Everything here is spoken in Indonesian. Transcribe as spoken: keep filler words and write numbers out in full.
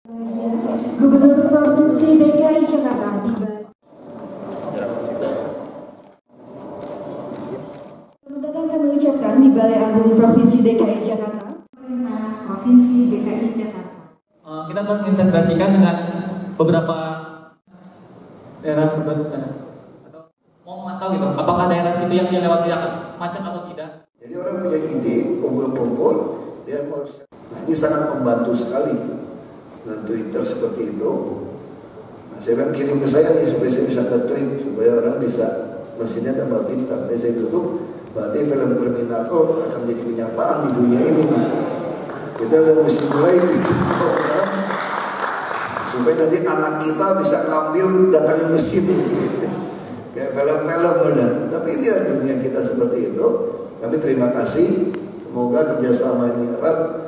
Gubernur Provinsi D K I Jakarta tiba. Selamat datang kami ucapkan di Balai Agung Provinsi D K I Jakarta. Pemerintah Provinsi D K I Jakarta. Uh, kita mengintegrasikan dengan beberapa daerah berbeda. Atau mau memantau gitu, apakah daerah situ yang dia lewati akan macet atau tidak? Jadi orang punya ide, kumpul-kumpul, dia mau. Nah, ini sangat membantu sekali dengan Twitter seperti itu. Nah, saya kan kirim ke saya nih supaya saya bisa nge-tweet supaya orang bisa mesinnya tambah pintar. Jadi saya tutup, berarti film Terminator akan jadi kenyataan di dunia ini. Kita udah mesti mulai bikin program supaya nanti anak kita bisa ngambil datangin mesin ini. Kayak film-film benar. Tapi ini dunia kita seperti itu. Kami terima kasih. Semoga kerjasama ini erat.